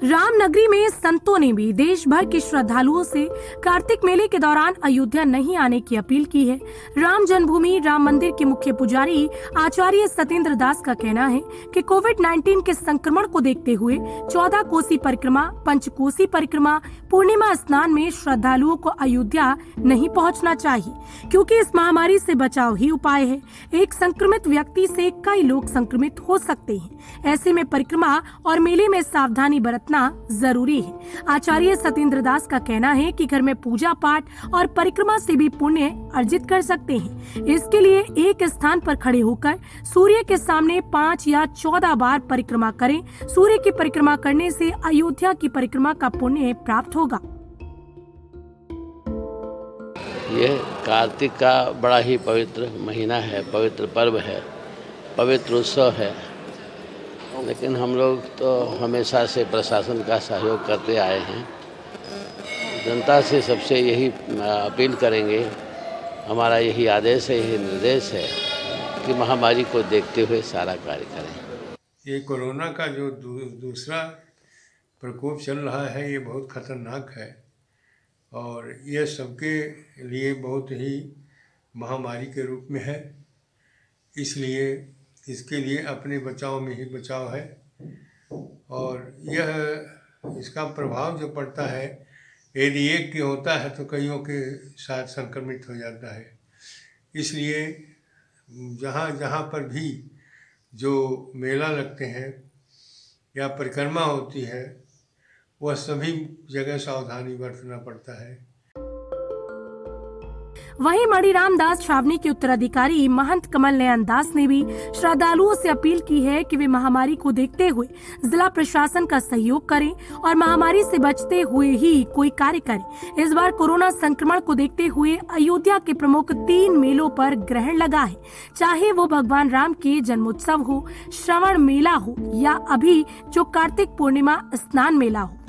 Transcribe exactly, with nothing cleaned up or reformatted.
रामनगरी में संतों ने भी देश भर के श्रद्धालुओं से कार्तिक मेले के दौरान अयोध्या नहीं आने की अपील की है। राम जन्मभूमि राम मंदिर के मुख्य पुजारी आचार्य सत्येंद्र दास का कहना है कि कोविड उन्नीस के संक्रमण को देखते हुए चौदह कोसी परिक्रमा, पंचकोसी परिक्रमा, पूर्णिमा स्नान में श्रद्धालुओं को अयोध्या नहीं पहुंचना चाहिए, क्योंकि इस महामारी से बचाव ही उपाय है। एक संक्रमित व्यक्ति से कई लोग संक्रमित हो सकते हैं। ऐसे में परिक्रमा और मेले में सावधानी बरतना जरूरी है। आचार्य सत्येंद्र दास का कहना है कि घर में पूजा पाठ और परिक्रमा से भी पुण्य अर्जित कर सकते हैं। इसके लिए एक स्थान पर खड़े होकर सूर्य के सामने पाँच या चौदह बार परिक्रमा करें। सूर्य की परिक्रमा करने से अयोध्या की परिक्रमा का पुण्य प्राप्त होगा। यह कार्तिक का बड़ा ही पवित्र महीना है, पवित्र पर्व है, पवित्र उत्सव है। लेकिन हम लोग तो हमेशा से प्रशासन का सहयोग करते आए हैं। जनता से सबसे यही अपील करेंगे, हमारा यही आदेश है, यही निर्देश है कि महामारी को देखते हुए सारा कार्य करें। ये कोरोना का जो दू, दूसरा प्रकोप चल रहा है, ये बहुत खतरनाक है और ये सबके लिए बहुत ही महामारी के रूप में है। इसलिए इसके लिए अपने बचाव में ही बचाव है और यह इसका प्रभाव जो पड़ता है, यदि एक के होता है तो कईयों के साथ संक्रमित हो जाता है। इसलिए जहाँ जहाँ पर भी जो मेला लगते हैं या परिक्रमा होती है, वह सभी जगह सावधानी बरतना पड़ता है। वहीं मणिराम दास छावनी के उत्तराधिकारी महंत कमल नयन दास ने भी श्रद्धालुओं से अपील की है कि वे महामारी को देखते हुए जिला प्रशासन का सहयोग करें और महामारी से बचते हुए ही कोई कार्य करें। इस बार कोरोना संक्रमण को देखते हुए अयोध्या के प्रमुख तीन मेलों पर ग्रहण लगा है, चाहे वो भगवान राम के जन्मोत्सव हो, श्रवण मेला हो या अभी जो कार्तिक पूर्णिमा स्नान मेला हो।